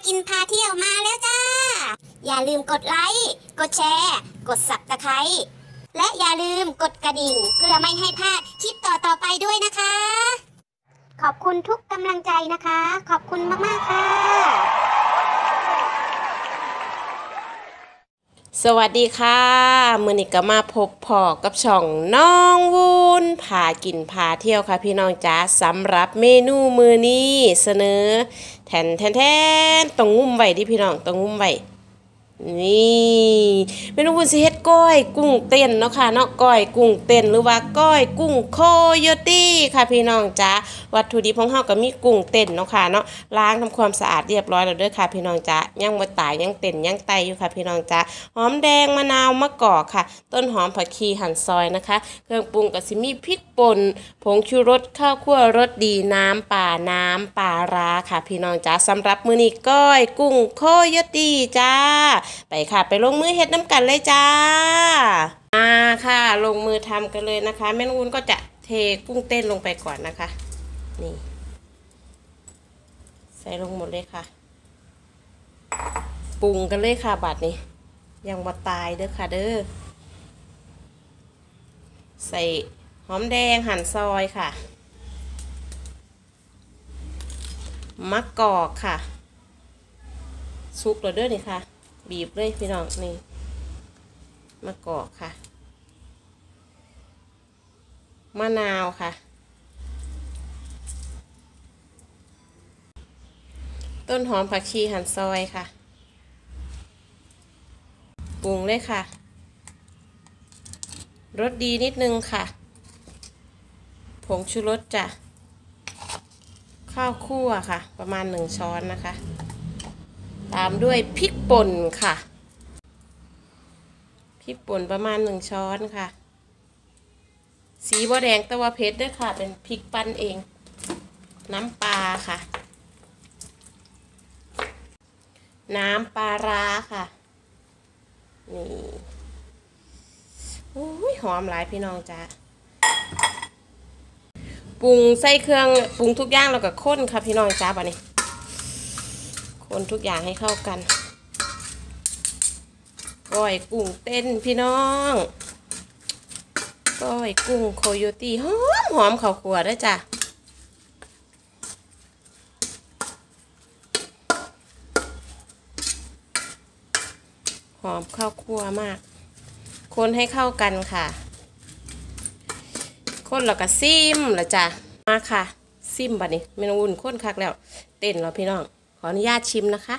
กินพาเที่ยวมาแล้วจ้าอย่าลืมกดไลค์กดแชร์กดSubscribeและอย่าลืมกดกระดิ่งเพื่อไม่ให้พลาดคลิปต่อไปด้วยนะคะขอบคุณทุกกำลังใจนะคะขอบคุณมากๆค่ะสวัสดีค่ะมื้อนี้ก็มาพบพ่อกับช่องน้องวุ้นพากินพาเที่ยวค่ะพี่น้องจ๋าสำหรับเมนูมื้อนี้เสนอแทนต้องงุ้มไว้ดิพี่น้องต้องงุ้มไว้นี่เมนูวุ้นสิเฮ็ดก้อยกุ้งเต้นเนาะค่ะเนาะก้อยกุ้งเต้นหรือว่าก้อยกุ้งโคโยตี้ค่ะพี่น้องจ๋าวัตถุดิบของเฮาก็มีกุ้งเต้นเนาะค่ะเนาะล้างทำความสะอาดเรียบร้อยแล้วเด้อค่ะพี่น้องจ๋ายังบ่ตายยังเต้นยังไตอยู่ค่ะพี่น้องจ๋าหอมแดงมะนาวมะกอกค่ะต้นหอมผักชีหั่นซอยนะคะเครื่องปรุงก็สิมีพริกป่นผงชูรสข้าวคั่วรสดีน้ำปลาร้าค่ะพี่น้องจ๋าสำหรับมื้อนี้ก้อยกุ้งโคโยตี้จ้าไปค่ะไปลงมือเฮ็ดน้ำกันเลยจ้าค่ะลงมือทำกันเลยนะคะแม่นุ่นก็จะเทกุ้งเต้นลงไปก่อนนะคะนี่ใส่ลงหมดเลยค่ะปรุงกันเลยค่ะบัดนี้ยังบ่ตายเด้อค่ะเด้อใส่หอมแดงหั่นซอยค่ะมะกอกค่ะซุกแล้วเด้อนี่ค่ะบีบเลยพี่น้องนี่มะกอกค่ะมะนาวค่ะต้นหอมผักชีหั่นซอยค่ะปรุงเลยค่ะรสดีนิดนึงค่ะผงชูรสจ้ะข้าวคั่วค่ะประมาณ1 ช้อนนะคะตามด้วยพริกป่นค่ะพริกป่นประมาณ1 ช้อนค่ะสีบัวแดงแต่ว่าเผ็ดด้วยค่ะเป็นพริกปั้นเองน้ำปลาค่ะน้ำปลาร้าค่ะนี่โอ้ยหอมหลายพี่น้องจ้าปรุงใส่เครื่องปรุงทุกอย่างแล้วก็ข้นค่ะพี่น้องจ้าป่ะนี่คนทุกอย่างให้เข้ากันก้อยกุ้งเต้นพี่น้องก้อยกุ้งโคโยตี้หอมข้าวคั่วด้วยจ้ะหอมข้าวคั่วมากคนให้เข้ากันค่ะคนแล้วก็ซิมแล้วจ้ะมาค่ะซิมบัดนี้เมนูอุ่นข้นคักแล้วเต้นแล้วพี่น้องขออนุญาตชิมนะคะ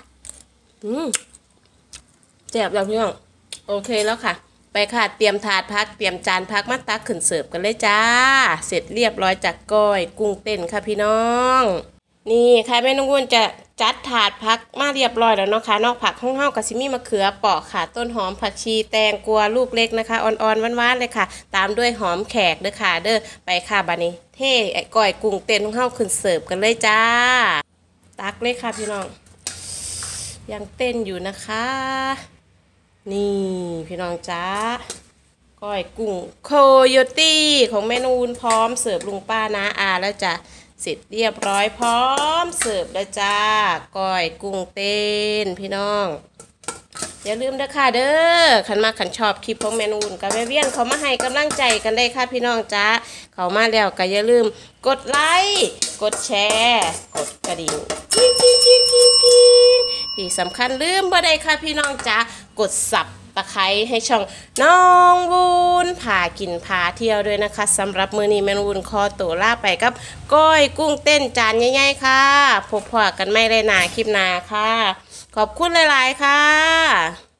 แจ่บแล้วพี่น้องโอเคแล้วค่ะไปค่ะเตรียมถาดพักเตรียมจานพักมาตักขึ้นเสิร์ฟกันเลยจ้าเสร็จเรียบร้อยจากก้อยกุ้งเต้นค่ะพี่น้องนี่ค่ะแม่น้องวุ้นจะจัดถาดพักมาเรียบร้อยแล้วเนาะค่ะนอกผักห้องเฮากับซิมี่มะเขือเปาะค่ะต้นหอมผักชีแตงกวาลูกเล็กนะคะอ่อนๆหวานๆเลยค่ะตามด้วยหอมแขกเด้อค่ะเด้อไปค่ะบัดนี้เท่ก้อยกุ้งเต้นของเฮาขึ้นเสิร์ฟกันเลยจ้าตักเลยค่ะพี่น้องยังเต้นอยู่นะคะนี่พี่น้องจ้าก้อยกุ้งโคโยตี้ของแม่นูนพร้อมเสิร์ฟลุงป้าน้าอาแล้วจ้ะเสร็จเรียบร้อยพร้อมเสิร์ฟแล้วจ้าก้อยกุ้งเต้นพี่น้องอย่าลืมเด้อค่ะเด้อขันมาขันชอบคลิปของแม่นูนกับแม่เวียนเขามาให้กำลังใจกันได้ค่ะพี่น้องจ้าเขามาแล้วก็อย่าลืมกดไลค์กดแชร์กดกระดิ่งกิ๊งที่สำคัญลืมบ่ได้ค่ะพี่น้องจ้ากดสับตะไคร้ให้ช่องน้องวุ้นพากินพาเที่ยวด้วยนะคะสำหรับมื้อนี้แม่วุ้นขอตัวลาไปกับก้อยกุ้งเต้นจานใหญ่ๆค่ะพบกันไม่ได้หนาคลิปหน้าค่ะขอบคุณหลายๆค่ะ